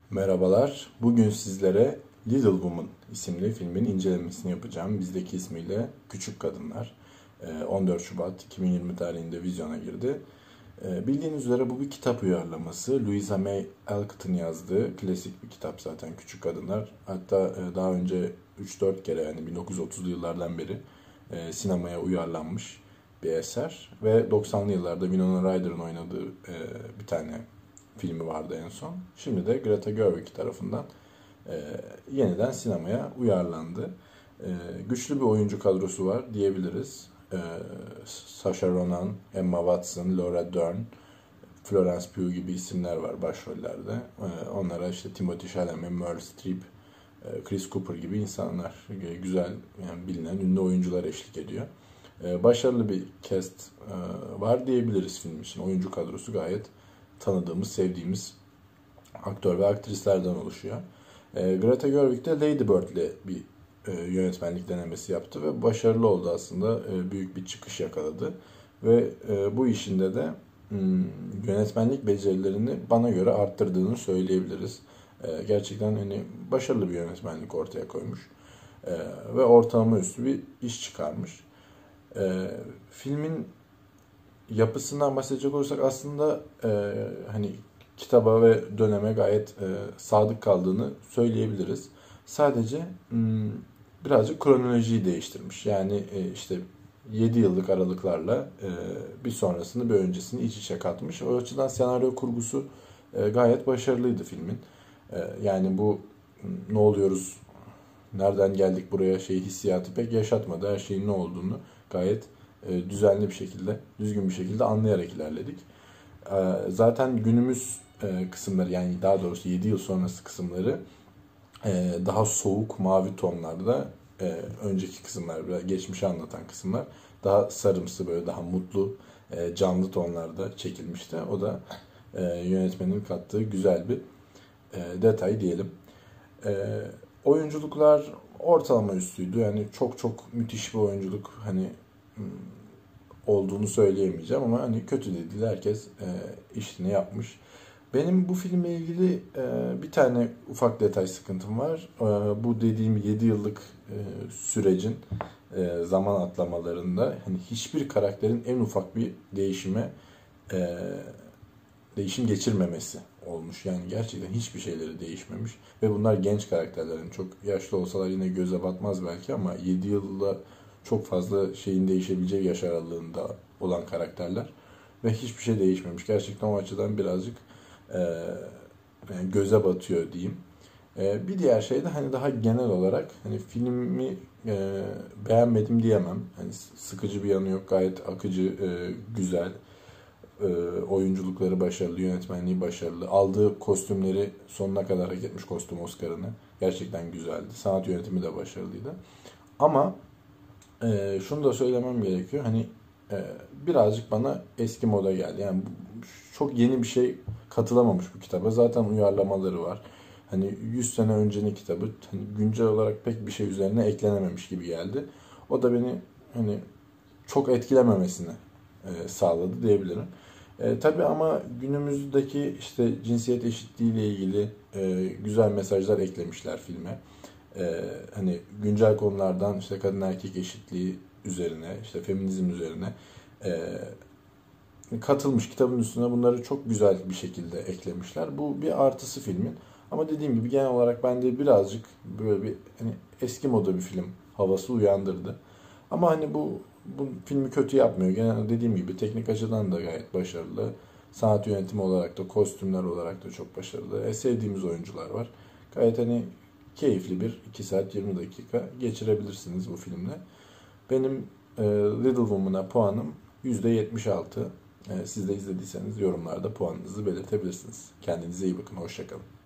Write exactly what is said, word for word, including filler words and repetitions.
Merhabalar. Bugün sizlere Little Woman isimli filmin incelemesini yapacağım. Bizdeki ismiyle Küçük Kadınlar. on dört Şubat iki bin yirmi tarihinde vizyona girdi. Bildiğiniz üzere bu bir kitap uyarlaması. Louisa May Alcott'ın yazdığı klasik bir kitap zaten Küçük Kadınlar. Hatta daha önce üç dört kere yani bin dokuz yüz otuzlu yıllardan beri sinemaya uyarlanmış bir eser. Ve doksanlı yıllarda Winona Ryder'ın oynadığı bir tane filmi vardı en son. Şimdi de Greta Gerwig tarafından e, yeniden sinemaya uyarlandı. E, güçlü bir oyuncu kadrosu var diyebiliriz. E, Saoirse Ronan, Emma Watson, Laura Dern, Florence Pugh gibi isimler var başrollerde. E, onlara işte Timothée Chalamet, Meryl Streep, e, Chris Cooper gibi insanlar, e, güzel, yani bilinen ünlü oyuncular eşlik ediyor. E, başarılı bir cast e, var diyebiliriz film için. Oyuncu kadrosu gayet tanıdığımız, sevdiğimiz aktör ve aktrislerden oluşuyor. E, Greta Gerwig de Lady Bird ile bir e, yönetmenlik denemesi yaptı ve başarılı oldu aslında. E, büyük bir çıkış yakaladı. Ve e, bu işinde de hmm, yönetmenlik becerilerini bana göre arttırdığını söyleyebiliriz. E, gerçekten hani başarılı bir yönetmenlik ortaya koymuş. E, ve ortalama üstü bir iş çıkarmış. E, filmin yapısından bahsedecek olursak aslında e, hani kitaba ve döneme gayet e, sadık kaldığını söyleyebiliriz. Sadece m, birazcık kronolojiyi değiştirmiş. Yani e, işte yedi yıllık aralıklarla e, bir sonrasını bir öncesini iç içe katmış. O açıdan senaryo kurgusu e, gayet başarılıydı filmin. E, yani bu ne oluyoruz, nereden geldik buraya şey hissiyatı pek yaşatmadı. Her şeyin ne olduğunu gayet e, düzenli bir şekilde, düzgün bir şekilde anlayarak ilerledik. E, zaten günümüz e, kısımları, yani daha doğrusu yedi yıl sonrası kısımları e, daha soğuk mavi tonlarda, e, önceki kısımlar, biraz geçmişi anlatan kısımlar daha sarımsı, böyle daha mutlu, e, canlı tonlarda çekilmişti. O da e, yönetmenin kattığı güzel bir e, detay diyelim. E, oyunculuklar ortalama üstüydü. Yani çok çok müthiş bir oyunculuk hani olduğunu söyleyemeyeceğim ama hani kötü de değil, herkes e, işini yapmış. Benim bu filmle ilgili e, bir tane ufak detay sıkıntım var. E, bu dediğim yedi yıllık e, sürecin e, zaman atlamalarında hani hiçbir karakterin en ufak bir değişime e, değişim geçirmemesi olmuş. Yani gerçekten hiçbir şeyleri değişmemiş. Ve bunlar genç karakterlerin, çok yaşlı olsalar yine göze batmaz belki ama yedi yılda çok fazla şeyin değişebileceği yaş aralığında olan karakterler. Ve hiçbir şey değişmemiş. Gerçekten o açıdan birazcık e, yani göze batıyor diyeyim. E, bir diğer şey de hani daha genel olarak hani filmi e, beğenmedim diyemem. Hani sıkıcı bir yanı yok. Gayet akıcı, e, güzel. E, oyunculukları başarılı, yönetmenliği başarılı. Aldığı kostümleri sonuna kadar hak etmiş, kostüm Oscar'ını. Gerçekten güzeldi. Sanat yönetimi de başarılıydı. Ama e, şunu da söylemem gerekiyor. Hani e, birazcık bana eski moda geldi. Yani bu, çok yeni bir şey katılamamış bu kitaba. Zaten uyarlamaları var. Hani yüz sene öncenin kitabı, hani güncel olarak pek bir şey üzerine eklenememiş gibi geldi. O da beni hani çok etkilememesini e, sağladı diyebilirim. E, tabii ama günümüzdeki işte cinsiyet eşitliği ile ilgili e, güzel mesajlar eklemişler filme. E, hani güncel konulardan işte kadın erkek eşitliği üzerine, işte feminizm üzerine e, katılmış, kitabın üstüne bunları çok güzel bir şekilde eklemişler. Bu bir artısı filmin. Ama dediğim gibi genel olarak bende birazcık böyle bir hani eski moda bir film havası uyandırdı. Ama hani bu bu filmi kötü yapmıyor. Genelde dediğim gibi teknik açıdan da gayet başarılı. Sanat yönetimi olarak da, kostümler olarak da çok başarılı. E, sevdiğimiz oyuncular var. Gayet hani keyifli bir iki saat yirmi dakika geçirebilirsiniz bu filmle. Benim e, Little Woman'a puanım yüzde yetmiş altı. E, siz de izlediyseniz yorumlarda puanınızı belirtebilirsiniz. Kendinize iyi bakın. Hoşça kalın.